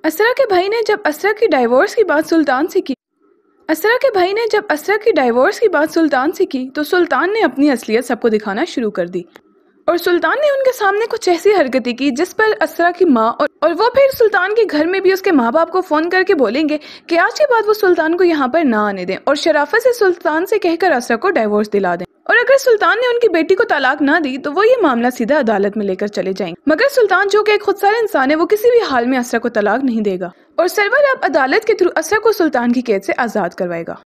असरा के भाई ने जब असरा की डाइवोर्स की बात सुल्तान से की असरा के भाई ने जब असरा की डाइवोर्स की बात सुल्तान से की तो सुल्तान ने अपनी असलियत सबको दिखाना शुरू कर दी। और सुल्तान ने उनके सामने कुछ ऐसी हरकतें की जिस पर असरा की माँ और वो फिर सुल्तान के घर में भी उसके माँ बाप को फ़ोन करके बोलेंगे कि आज के बाद वो सुल्तान को यहाँ पर ना आने दें और शराफत से सुल्तान से कहकर असरा को डाइवोर्स दिला दें। और अगर सुल्तान ने उनकी बेटी को तलाक ना दी तो वो ये मामला सीधा अदालत में लेकर चले जाएंगे। मगर सुल्तान जो कि एक खुदसार इंसान है वो किसी भी हाल में असरा को तलाक नहीं देगा और सरवर अब अदालत के थ्रू असरा को सुल्तान की कैद से आज़ाद करवाएगा।